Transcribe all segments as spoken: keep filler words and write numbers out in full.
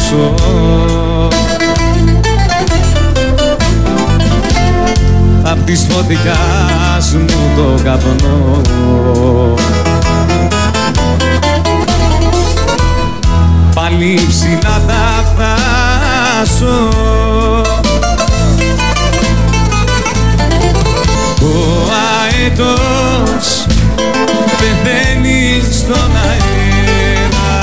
χάσω. Απ' της φωτιάς μου το καπνό πάλι ψηλά θα φτάσω. Ο αετός πεθαίνει στον αέρα,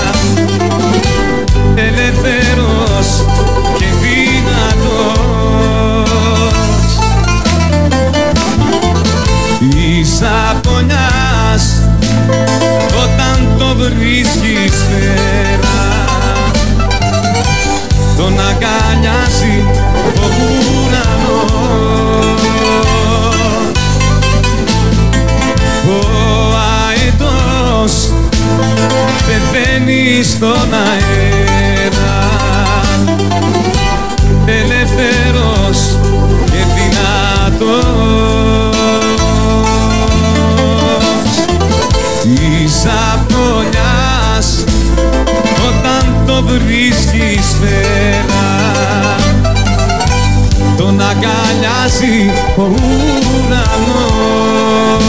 ελεύθερος και δυνατός. Της απονιάς όταν το βρίσκεις πέρα, τον αγκαλιάζει ο ουρανός. Ο αετός πεθαίνει στον αέρα, ελεύθερος και δυνατός. Της απολιάς όταν το βρίσκεις πέρα, τον αγκαλιάζει ο ουρανός.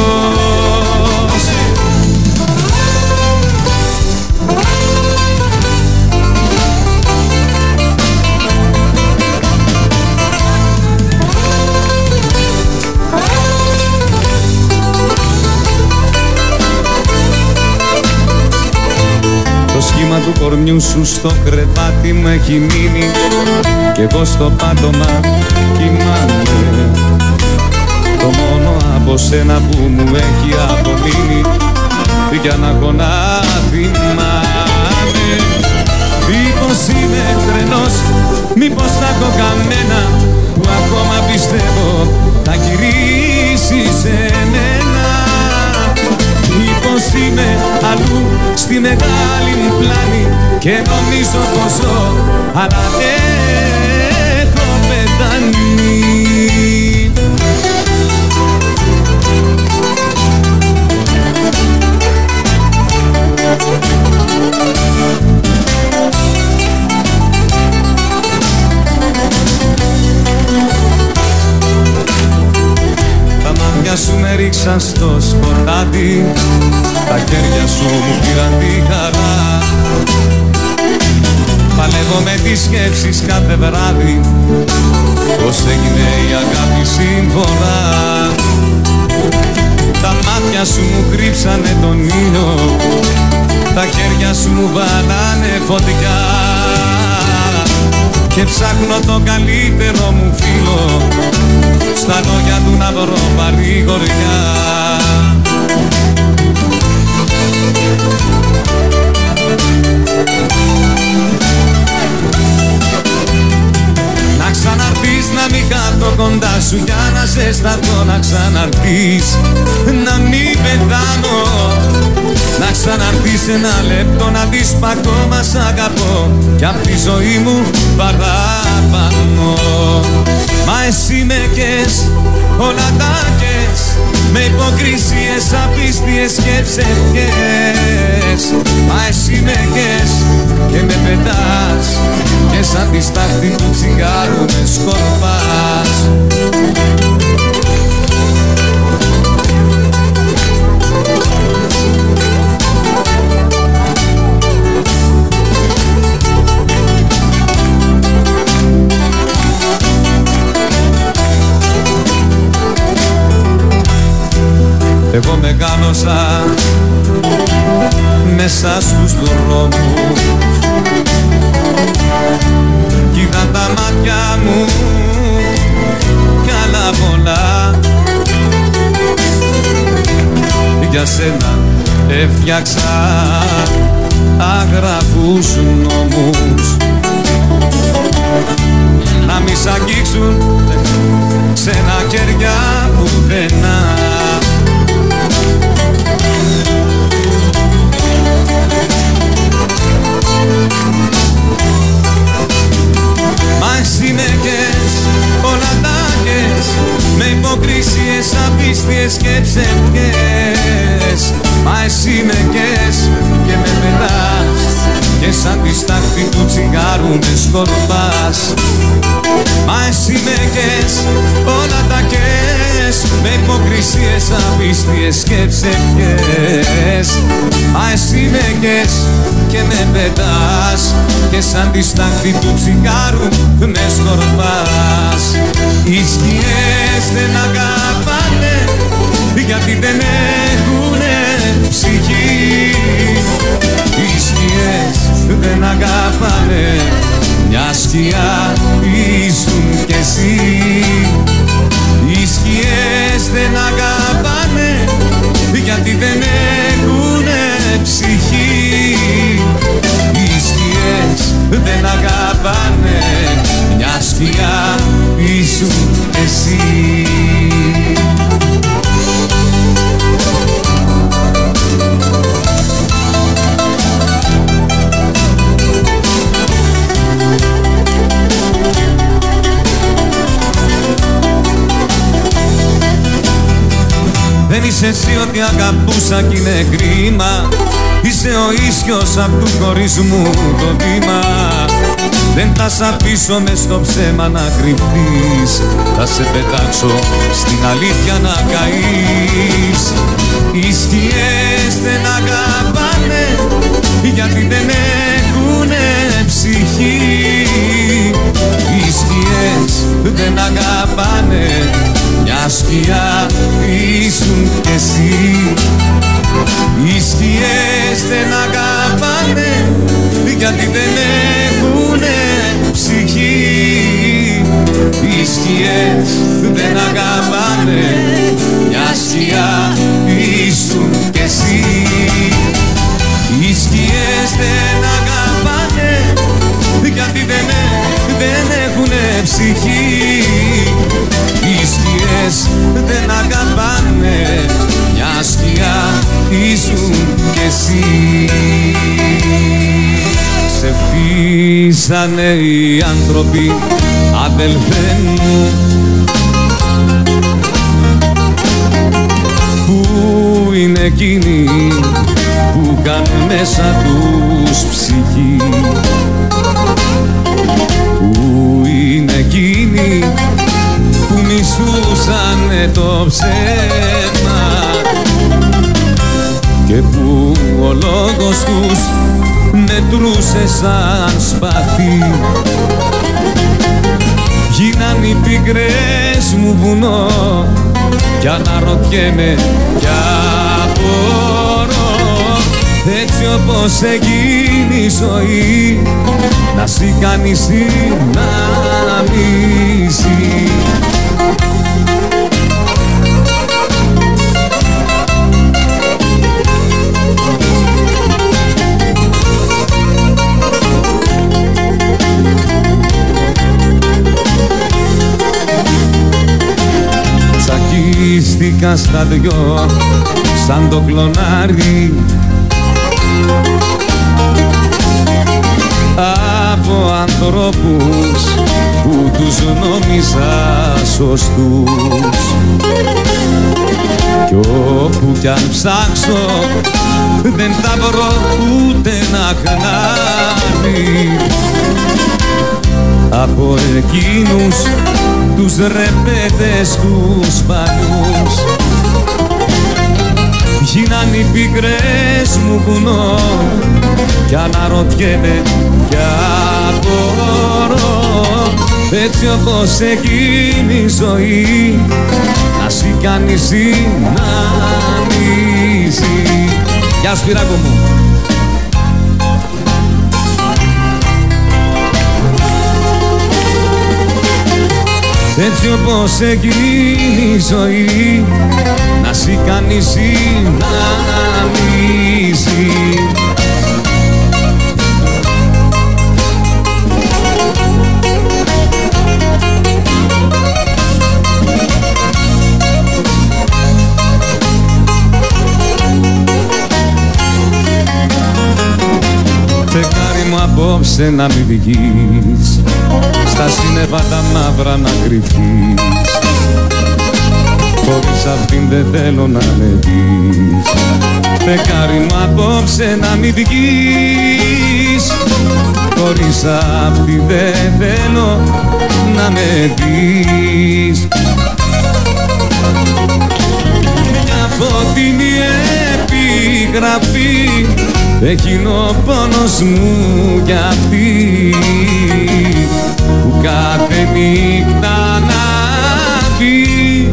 Το σχήμα του κορμιού σου στο κρεβάτι μου έχει μείνει κι εγώ στο πάτωμα κοιμάμαι. Το μόνο από σένα που μου έχει απομείνει για να έχω να θυμάμαι. Μήπως είμαι τρελός, μήπως θα έχω καμένα που ακόμα πιστεύω θα γυρίσεις σε μένα. Μήπως είμαι αλλού στη μεγάλη μου πλάνη και νομίζω πως ζω, αλλά έχω πεθάνει. Τα μάτια σου με ρίξαν στο σκοτάδι, τα χέρια σου μου πήραν τη χαρά. Παλεύω με τις σκέψεις κάθε βράδυ πως έγινε η αγάπη σύμφωνα. Τα μάτια σου μου κρύψανε τον ήλιο, τα χέρια σου μου βάλανε φωτιά και ψάχνω το καλύτερο μου φίλο στα λόγια του να βρω παρηγοριά. Να ξαναρθείς να μην χαθώ κοντά σου για να ζεσταθώ, να ξαναρθείς να μην πεθάνω, να ξαναρθείς ένα λεπτό να δεις π' ακόμα σ' αγαπώ κι απ' τη ζωή μου παραπάνω. Μα εσύ με κες, όλα τα κες, με υποκρισίες, απίστιες και ψευκές. Μα εσύ με κες και με πετάς και σαν τη στάχτη του τσιγάρου με σκορπάς. Εγώ μεγάλωσα μέσα στους δρόμους κι είδα τα μάτια μου κι άλλα πολλά. Για σένα έφτιαξα άγραφους νόμους να μη σ' αγγίξουν ξένα χέρια πουθενά. Μα εσύ με κες, όλα τα κες, με υποκρισίες, απίστιες και ψευκές. Μα εσύ με κες και με πετάς και σαν τη στάχτη του τσιγάρου με σκορπάς. Μα εσύ με κες, όλα τα κες, με υποκρισίες απίστιες και ψευκές. Μα εσύ με κες και με πετάς, και σαν τη στάχτη του τσιγάρου με σκορπάς. Οι σκιές δεν αγαπάνε, γιατί δεν έχουνε ψυχή. Οι σκιές δεν αγαπάνε, μια σκιά ήσουν κι εσύ. Οι σκιές δεν αγαπάνε, γιατί δεν έχουνε ψυχή. Οι σκιές δεν αγαπάνε, μια σκιά ήσουν εσύ. Δεν είσαι εσύ ότι αγαπούσα κι είναι κρίμα. Είσαι ο ίσιος απ' του χωρισμού το βήμα. Δεν θα σ' αφήσω μες στο ψέμα να κρυφτείς, θα σε πετάξω στην αλήθεια να καείς. Οι σκιές δεν αγαπάνε, γιατί δεν έχουνε ψυχή. Οι σκιές δεν αγαπάνε, μια σκιά ήσουν κι εσύ. Οι σκιές δεν αγαπάνε, γιατί δεν έχουνε ψυχή. Οι σκιές δεν αγαπάνε, μια σκιά ήσουν κι εσύ. Οι σκιές δεν αγαπάνε, γιατί δεν, δεν έχουνε ψυχή. Οι σκιές δεν αγαπάνε, μια σκιά ήσουν κι εσύ. Σε φύσανε οι άνθρωποι, αδελφέ μου, που είναι εκείνοι που κάνουν μέσα τους ψυχή. Πού είναι εκείνοι που μισούσανε το ψέμα και που ο λόγος τους μετρούσε σαν σπαθί. Γίναν οι πικρές μου βουνό κι αναρωτιέμαι κι απορώ, έτσι όπως έγινε η ζωή να σ' κάνει συναμίσει. Τσακίστηκα στα δυο σαν το κλονάρι από ανθρώπους που τους νόμιζα σωστούς. Κι όπου κι αν ψάξω δεν θα βρω ούτε ένα χνάρι από εκείνους τους ρεπέτες τους παλιούς. Γίναν οι πικρές μου βουνό κι αναρωτιέμαι κι απορώ, έτσι όπως εκείνη η ζωή να σ' κάνει συναμίσει. Γεια σου Σπυράκο μου. Έτσι όπως εκείνη η ζωή να σ' κάνει συναμίσει. Φεγγάρι μου απόψε να μην βγεις, στα σύννεφα τα μαύρα να κρυφτείς, χωρίς σ' αυτήν δεν θέλω να με δεις. Φεγγάρι μου απόψε να μην βγεις, χωρίς αυτή δεν θέλω να με δεις. Μια φωτεινή επιγραφή εκείν' ο πόνος μου κι αυτή που κάθε νύχτα ανάβει.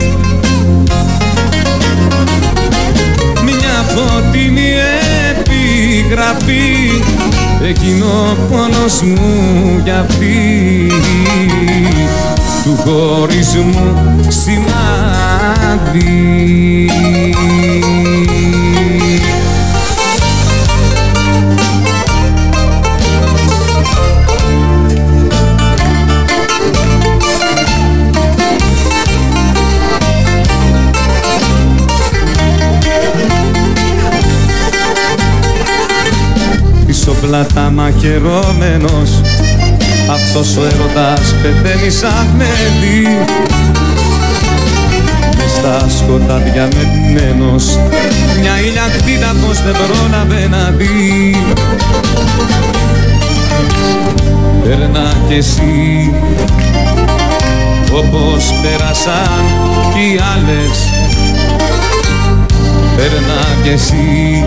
Μια φωτεινή επιγραφή εκείν' ο πόνος μου κι αυτή του χωρισμού σημάδι. Πίσω πλάτα μαχαιρώμενος αυτός ο έρωτας πεθαίνει σαν μέλι, μες στα σκοτάδια μετμένος μια ηλιακτήδα πως δεν πρόλαβε να δει. Περνά κι εσύ όπως πέρασαν κι οι άλλες, περνά κι εσύ,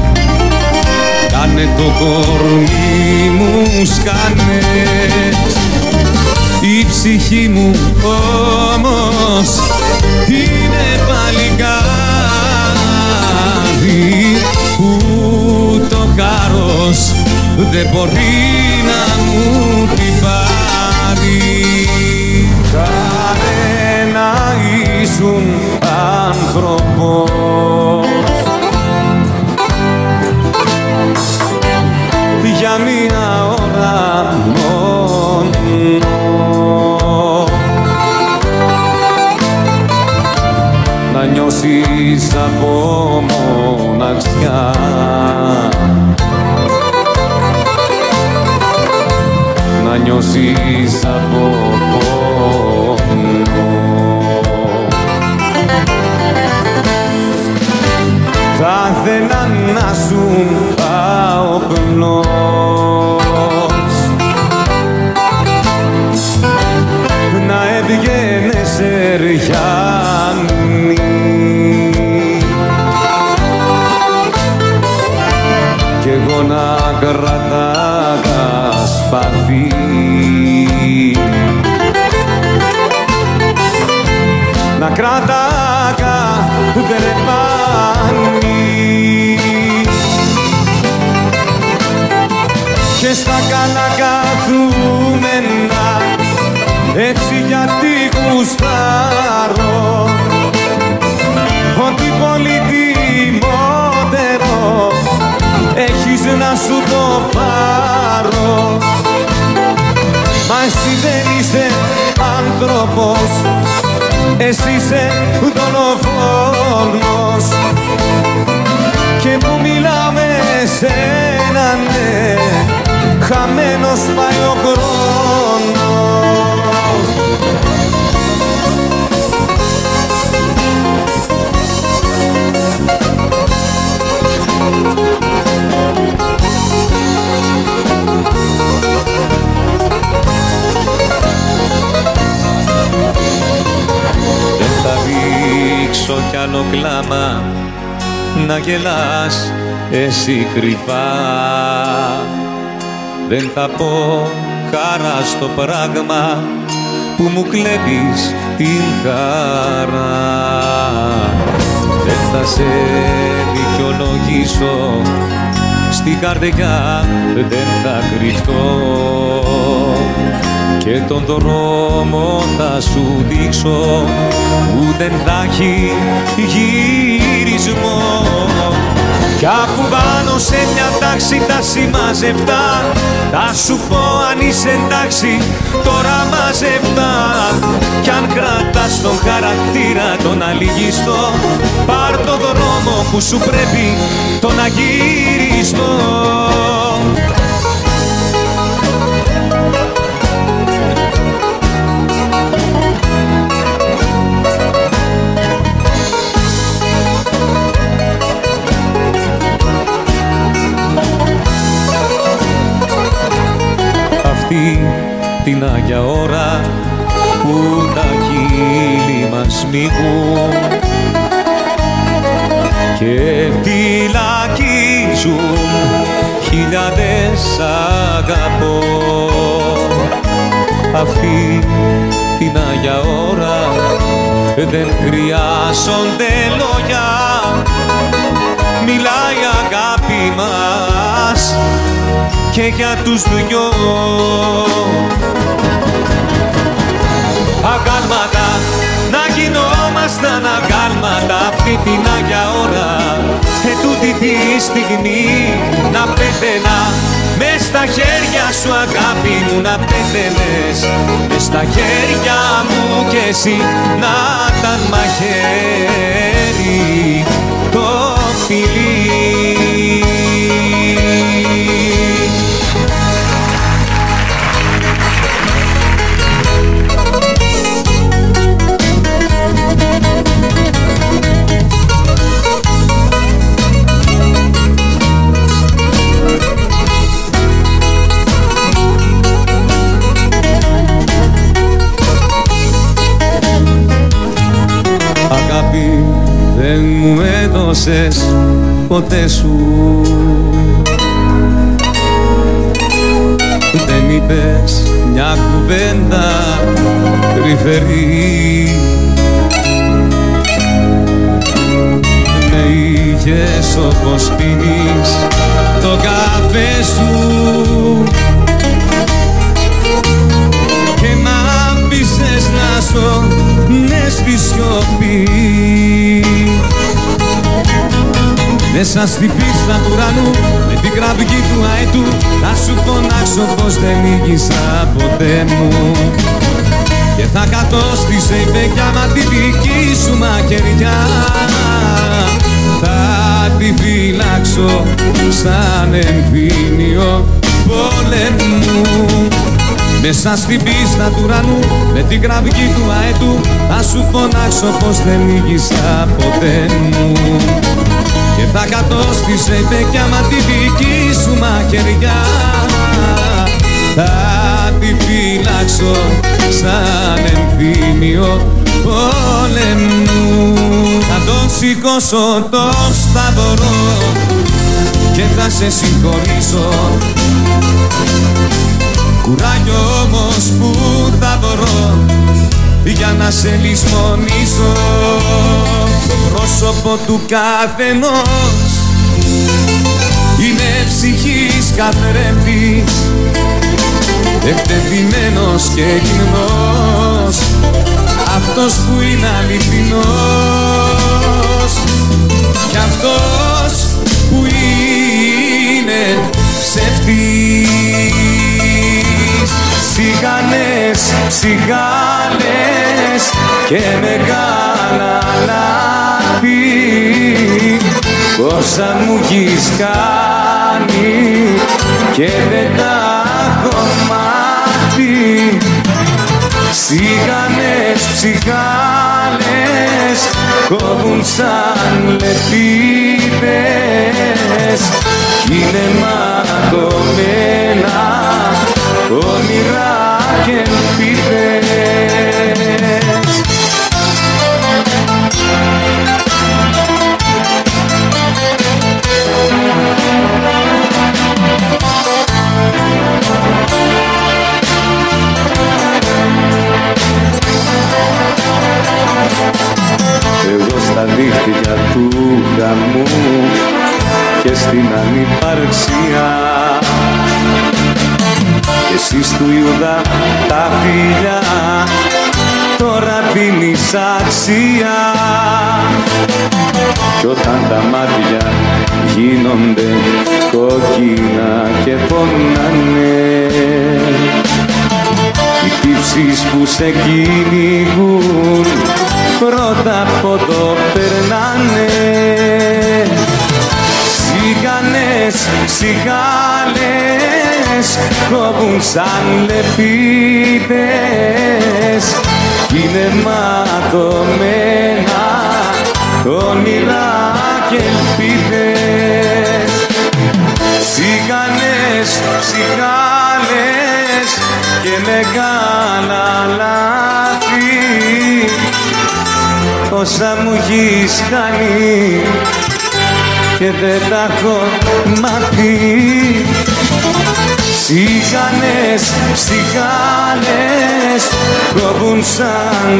κάνε το κορμί μου σκάνες. Η ψυχή μου όμως είναι παλικάρι που το χάρος δεν μπορεί να μου την πάρει. Κάνε να ήσουν άνθρωπος για μία ώρα μόνο, να νιώσεις από μοναξιά, να νιώσεις από πόνο. Θα ήθελα να σου πάω πλώς, να έβγαινες Ριάννη κι εγώ να κρατάγα σπαθί, να κρατάγα δρεπάνι και στα καλά καθούμενα έτσι γιατί γουστάρω ότι πολυτιμότερο έχεις να σου το πάρω. Μα εσύ δεν είσαι άνθρωπος, εσύ είσαι δολοφόνος και που μιλάμε σε έναν ναι, χαμένος πάει ο χρόνος. Δεν θα ρίξω κι άλλο κλάμα να γελάς εσύ κρυφά, δεν θα πω χαρά στο πράγμα που μου κλέβεις την χαρά. Δεν θα σε δικαιολογήσω, στην καρδιά δεν θα κρυφτώ και τον δρόμο θα σου δείξω που δεν θα έχει γυρισμό. Κι αφού πάνω σε μια τάξη τα συμμαζευτά, θα σου πω αν είσαι εντάξει τώρα μαζευτά. Κι αν κρατάς τον χαρακτήρα τον αλυγιστό, πάρ' το δρόμο που σου πρέπει τον αγύριστο. για ώρα που τα χείλη μας μηγούν και φυλακίζουν χιλιάδες αγαπώ. Αυτή την Αγία ώρα δεν χρειάζονται λόγια, μιλάει η αγάπη μας και για τους δυο. Αγάλματα, να γινόμασταν αγάλματα αυτή την Αγία ώρα, ετούτη τη στιγμή να πέθαινα μες στα χέρια σου αγάπη μου, να πέθαινες μες στα χέρια μου κι εσύ να ήταν μαχαίρι το φιλί. Αγάπη δεν μου έδωσες ποτέ σου, δεν είπες μια κουβέντα τρυφερή, με είχες όπως πίνεις το καφέ σου και μ' άφησες να ζω μες στη σιωπή. Μέσα στη πίστα του ουρανού με την κραυγή του αετού θα σου φωνάξω πως δεν λύγησα ποτέ μου και θα κατώ στη σεϊπέκια μα τη δική σου μαχαιριά, θα τη φυλάξω σαν εμφύλιο πόλεμου. Μέσα στην πίστα του ουρανού με την κραυγή του αετού θα σου φωνάξω πως δεν λύγησα ποτέ μου και θα κατώ στη σεϊπέκια μα τη δική σου μαχαιριά, θα τη φυλάξω σαν εμφύλιο πόλεμου. Θα τον σηκώσω το σταυρό και θα σε συγχωρήσω, κουράγιο όμως που θα βρω για να σε λησμονήσω. Το πρόσωπο του καθενός είναι ψυχής καθρέφτης, εκτεθειμένος και γυμνός αυτός που είναι αληθινός και αυτός που είναι ψεύτης. Σιγανές, ψυχάλες και μεγάλα λάθη πόσα μου έχεις κάνει και δεν τα έχω μάθει. Σιγανές, ψυχάλες κόβουν σαν λεπίδες κι είναι ματωμένα όνειρα και ελπίδες. Εγώ στα δίχτυα του γαμού και στην ανυπαρξία κι εσύ του Ιούδα τα φιλιά τώρα δίνεις αξία. Κι όταν τα μάτια γίνονται κόκκινα και πονάνε, οι τύψεις που σε κυνηγούν πρώτα από το περνάνε. Σιγανές, ψυχάλες κόβουν σαν λεπίδες κι είναι ματωμένα όνειρα και ελπίδες. Σιγανές, ψυχάλες και μεγάλα όσα μου έχεις κάνει και δεν τα έχω μάθει. Ψυχανές, ψυχανές κόβουν σαν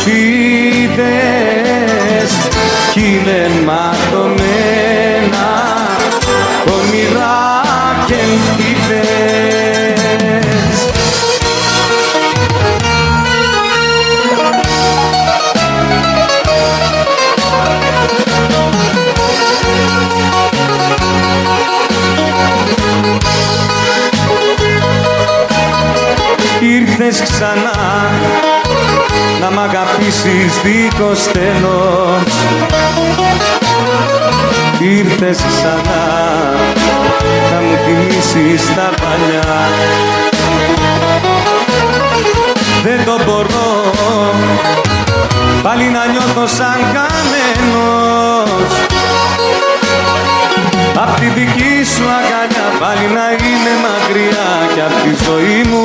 λεπίδες κι είναι ματωμένα όνειρα και ελπίδες. Ήρθες ξανά να μ' αγαπήσεις δίχως τέλος. Ήρθες ξανά να μου θυμίσεις τα παλιά. Δεν το μπορώ πάλι να νιώθω σαν χαμένος. Απ' τη δική σου αγκαλιά πάλι να είμαι μακριά κι απ' τη ζωή μου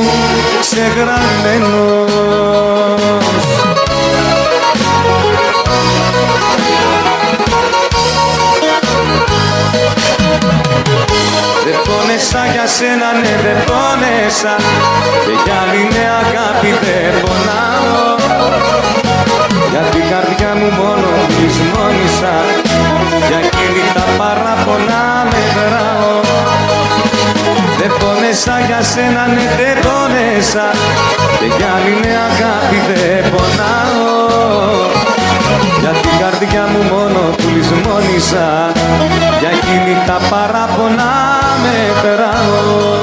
ξεγραμμένος. Δεν πόνεσα για σένα, ναι δεν πόνεσα και κι άλλη με αγάπη δεν πονάω. Για την καρδιά μου μόνο λησμόνησα, για εκείνη τα παραπονά μετράω. Δεν πόνεσα για σένα, ναι δεν πόνεσα και κι άλλη με αγάπη δεν πονάω. Για την καρδιά μου μόνο που λησμόνησα, για εκείνη τα παραπονά μετράω.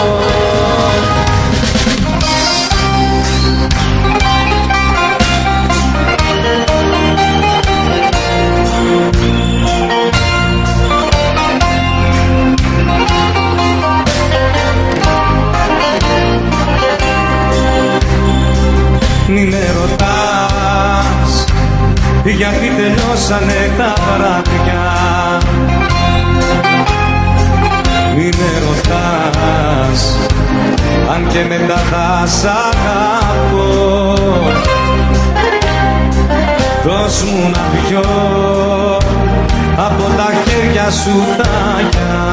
Μη με ρωτάς γιατί τελειώσανε τα βράδια. Μη με ρωτάς αν και μετά θα σ' αγαπώ. Δώσ' μου να πιω από τα χέρια σου τα αγιά.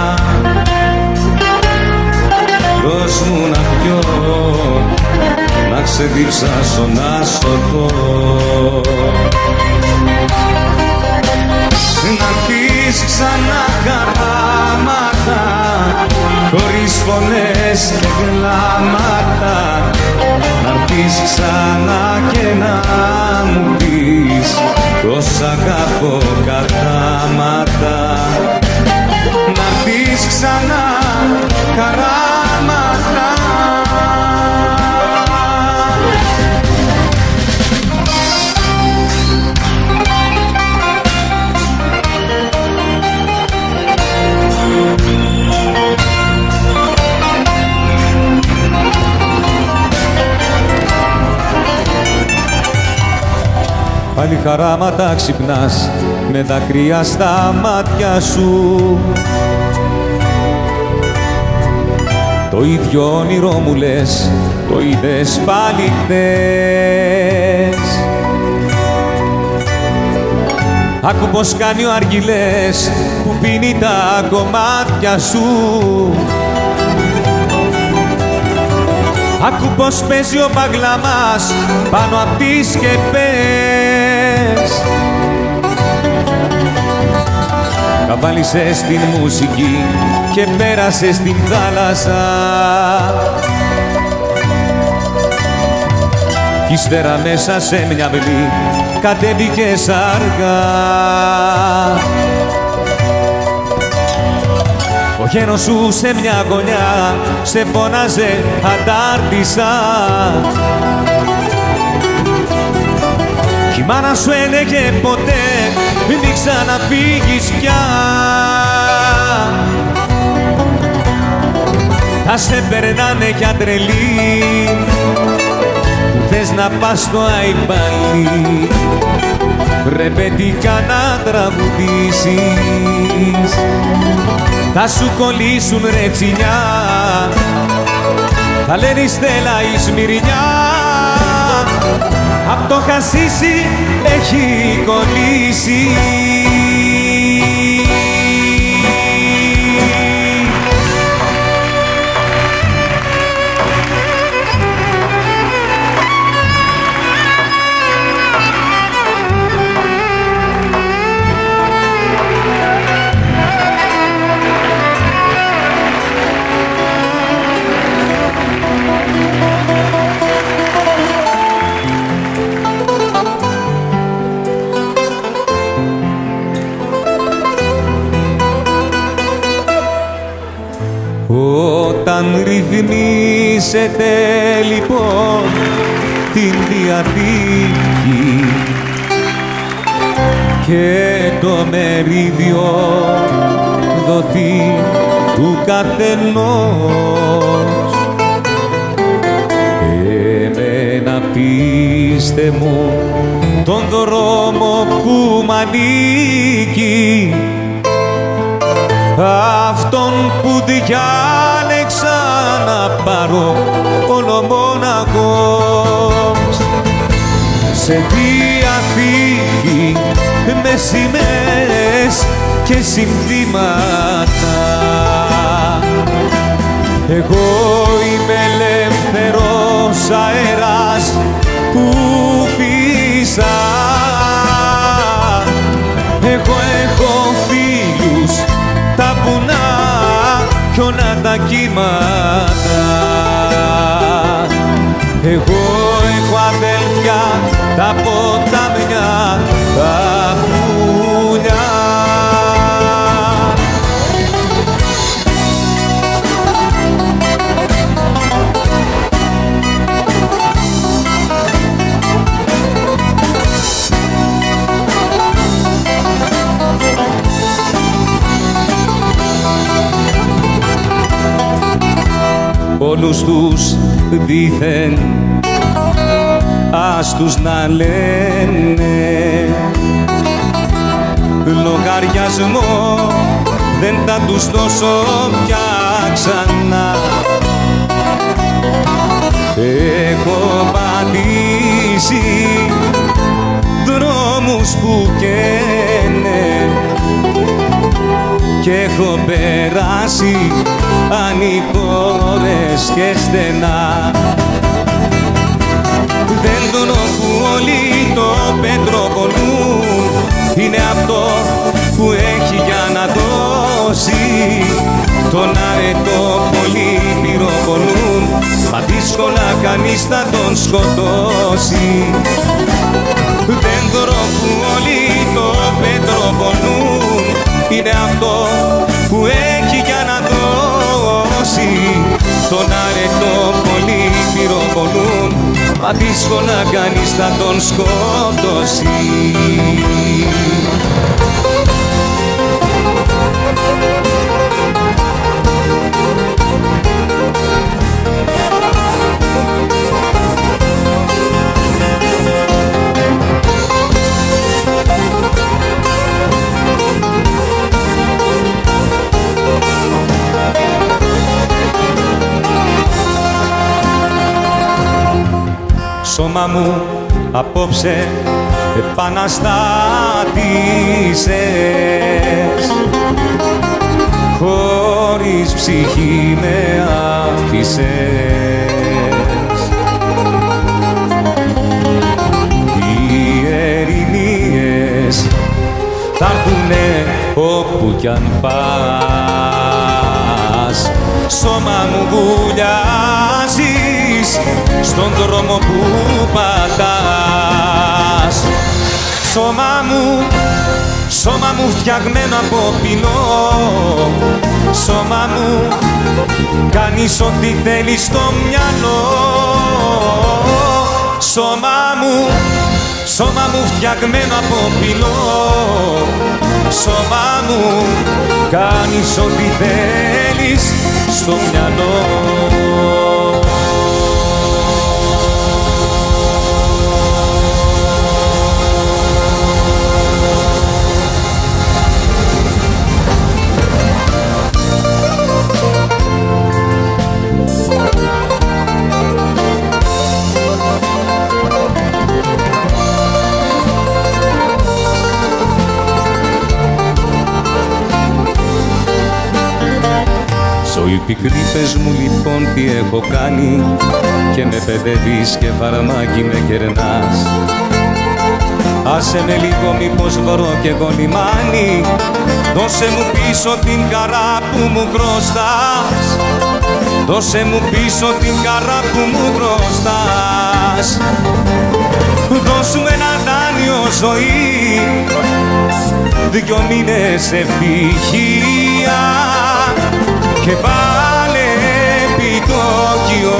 Δώσ' μου να πιω να ξεδιψάσω να σωθώ. Να πεις ξανά χαράματα χωρίς φωνές και γλάματα. Να πεις ξανά και να μου πεις πως αγαπώ κατάματα. Να πεις ξανά χαράματα. Πάλι χαράματα ξυπνάς με δάκρυα στα μάτια σου. Το ίδιο όνειρο μου λες, το είδες πάλι χθες. Άκου πως κάνει ο Αργυλές που πίνει τα κομμάτια σου. Άκου πως παίζει ο Μπαγλαμάς πάνω απ' τις σκεπές. Καβάλισες την μουσική και πέρασες στην θάλασσα. Κι ύστερα μέσα σε μια αυλή κατέβηκες αργά. Ο γέρος σου σε μια γωνιά σε φώναζε αντάρτησα. Κι η μάνα σου έλεγε ποτέ μην ξαναφύγεις πια. Θα σε περνάνε για τρελή που θες να πας στο Αϊπαλί. Ρεπετικά να τραγουδήσεις. Θα σου κολλήσουν ρετσινιά, θα λένε η Στέλλα η Σμυρνιά. Απ' το χασίσι έχει λύση. Όταν ρυθμίσετε λοιπόν την Διαθήκη και το μερίδιο δοθεί του καθενός, εμένα πείστε μου τον δρόμο που μ' ανήκει, αυτόν που διάλεξα να πάρω ολομόναχος, σε διαθήκη με σημαίες και συνθήματα. Εγώ είμαι ελεύθερος αέρας που φύσα, εγώ έχω φίλους τα βουνά κι όλα τα κύματα. Εγώ έχω αδέλφια τα ποτάμια, τα πουλιά. Όλους τους δήθεν ας τους να λένε, λογαριασμό δεν θα τους δώσω πια ξανά. Έχω πατήσει δρόμους που καίνε και έχω περάσει ανηφόρες και στενά. Δέντρο που όλοι το πέτρο πονούν, είναι αυτό που έχει για να δώσει. Τον αρετό πολύ πυροβολούν, μα δύσκολα κανείς θα τον σκοτώσει. Δέντρο που όλοι το πέτρο πονούν, είναι αυτό που έχει για να δώσει. Τον αρετό πολύ πυροβολούν, μα δύσκολα κανείς θα τον σκοτώσει. Σώμα μου απόψε επαναστάτησες, χωρίς ψυχή με άφησες. Οι ερηνίες θα έρθουνε όπου κι αν πας. Σώμα μου βουλιάζεις στον δρόμο που πατάς. Σώμα μου, σώμα μου φτιαγμένο από πυλό, σώμα μου κάνεις ό,τι θέλεις στο μυαλό. Σώμα μου, σώμα μου φτιαγμένο από πυλό, σώμα μου κάνεις ό,τι θέλεις στο μυαλό. Μη πικρή πες μου λοιπόν τι έχω κάνει και με παιδεύεις και φαρμάκι με κερνάς. Άσε με λίγο μήπως βρω κι εγώ λιμάνι, δώσε μου πίσω την χαρά που μου χρωστάς. Δώσε μου πίσω την χαρά που μου χρωστάς. Δώσου ένα δάνειο ζωή, δυο μήνες ευτυχία και βάλε επιτόκιο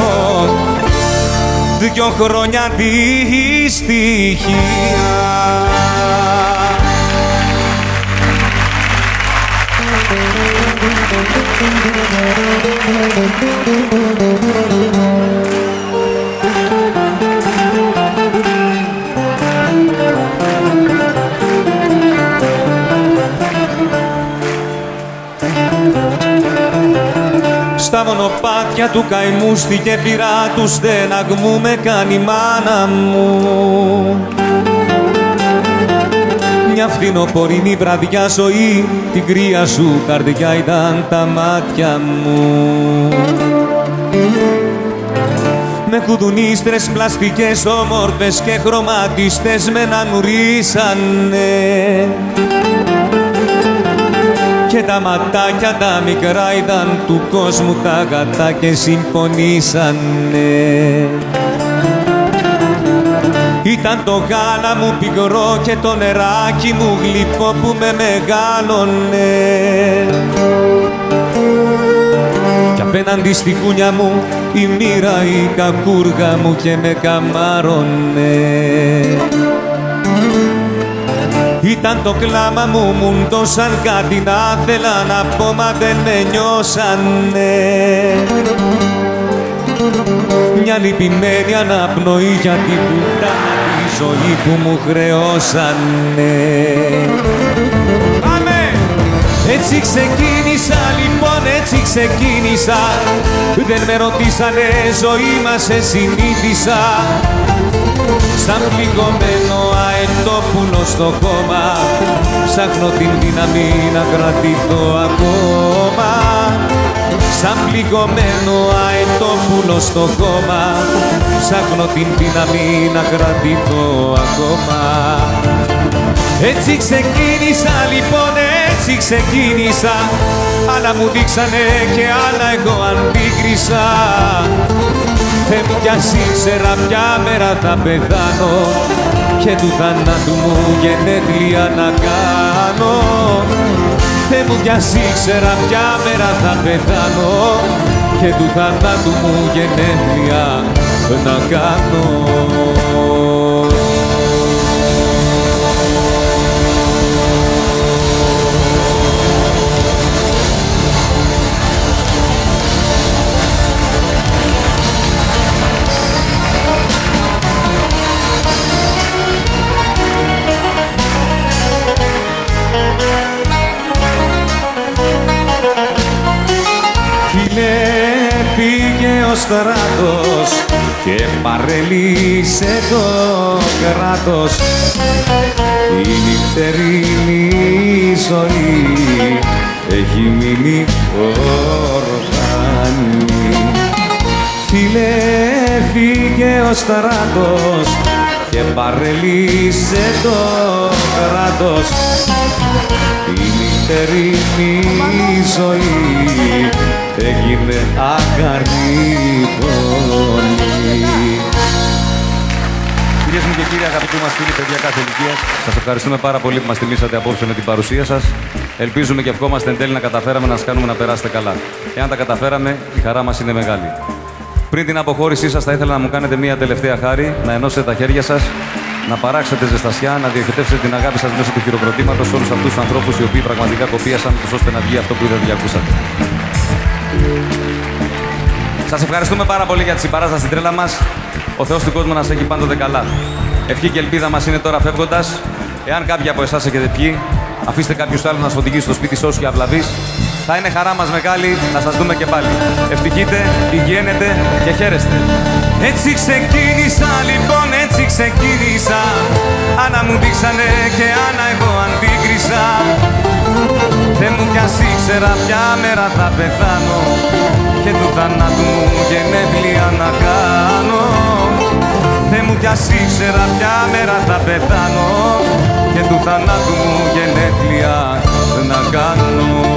δυο χρόνια δυστυχία. Στα μονοπάτια του καημού στη γέφυρα του στεναγμού με κάνει η μάνα μου. Μια φθινοπορεινή βραδιά ζωή, την κρύα σου καρδιά ήταν τα μάτια μου. Με κουδουνίστρες πλαστικές όμορφες και χρωματιστές με νανουρίσανε και τα ματάκια τα μικρά ήταν του κόσμου τα αγατά και συμφωνήσανε. Ήταν το γάλα μου πικρό και το νεράκι μου γλυκό που με μεγάλωνε κι απέναντι στη κούνια μου η μοίρα η κακούργα μου και με καμάρωνε. Ήταν το κλάμα μου, μου ντώσαν κάτι να θέλα να πω μα δεν με νιώσανε. Μια λυπημένη αναπνοή για την πουτάνα τη ζωή που μου χρεώσανε. Πάμε! Έτσι ξεκίνησα λοιπόν, έτσι ξεκίνησα. Δεν με ρωτήσανε, ζωή μας σε συνήθισα. Σαν πληγωμένο αετόπουλο στο κόμμα, ψάχνω την δύναμη να κρατηθώ ακόμα. Σαν πληγωμένο αετόπουλο στο κόμμα, ψάχνω την δύναμη να κρατηθώ ακόμα. Έτσι ξεκίνησα λοιπόν, έτσι ξεκίνησα. Άλλα μου δείξανε και άλλα εγώ αντίκρισα. Θεέ μου κι ας ήξερα ποια μέρα θα πεθάνω και του θανάτου μου γενέθλια να κάνω. Θεέ μου κι ας ήξερα ποια μέρα θα πεθάνω και του θανάτου μου γενέθλια να κάνω. Φύγε ο στράτος και παρελύσε το κράτος. Η νυχτερινή ζωή έχει μείνει ορφανή. Φίλε, φύγε ο στράτος και παρελύσε το κράτος. Η νυχτερινή ζωή έγινε άκαρη πόλη. Κυρίες μου και κύριοι, αγαπητοί μας φίλοι, παιδιά κάθε ηλικίας, σας ευχαριστούμε πάρα πολύ που μας τιμήσατε απόψε με την παρουσία σας. Ελπίζουμε και ευχόμαστε εν τέλει να καταφέραμε να σας κάνουμε να περάσετε καλά. Εάν τα καταφέραμε, η χαρά μας είναι μεγάλη. Πριν την αποχώρησή σας, θα ήθελα να μου κάνετε μία τελευταία χάρη, να ενώσετε τα χέρια σας, να παράξετε ζεστασιά, να διοχετεύσετε την αγάπη σας μέσω του χειροκροτήματος σε όλους αυτούς τους ανθρώπους οι οποίοι πραγματικά κοπίασαν τους ώστε να βγει αυτό που είδατε και ακούσατε. Σας ευχαριστούμε πάρα πολύ για τη συμπαράσταση στην τρέλα μας. Ο Θεός του κόσμου να σας έχει πάντοτε καλά. Ευχή και ελπίδα μας είναι τώρα φεύγοντας. Εάν κάποιοι από εσάς έχετε πιει, αφήστε κάποιους άλλους να σας οδηγήσει στο σπίτι σώσου και αυλαβής. Θα είναι χαρά μας μεγάλη να σας δούμε και πάλι. Ευτυχείτε, υγιένετε και χαίρεστε. Έτσι ξεκίνησα λοιπόν, έτσι ξεκίνησα. Άνα μου δείξανε και άνα εγώ αντίκρισα. Θεέ μου κι ας ήξερα ποια μέρα θα πεθάνω και του θανάτου μου γενέθλια να κάνω. Θεέ μου κι ας ήξερα ποια μέρα θα πεθάνω και του θανάτου μου γενέθλια να κάνω.